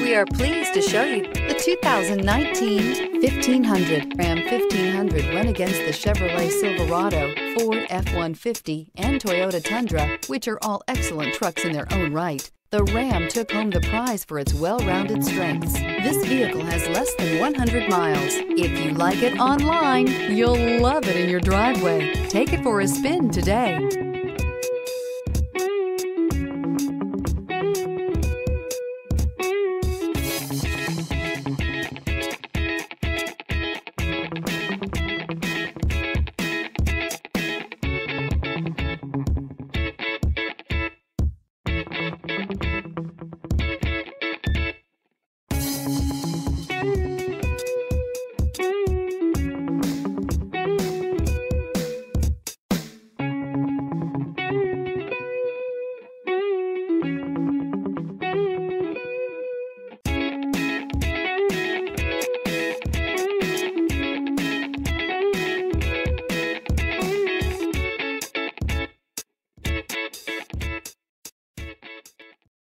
We are pleased to show you the 2019 1500. Ram 1500 went against the Chevrolet Silverado, Ford F-150, and Toyota Tundra, which are all excellent trucks in their own right. The Ram took home the prize for its well-rounded strengths. This vehicle has less than 100 miles. If you like it online, you'll love it in your driveway. Take it for a spin today.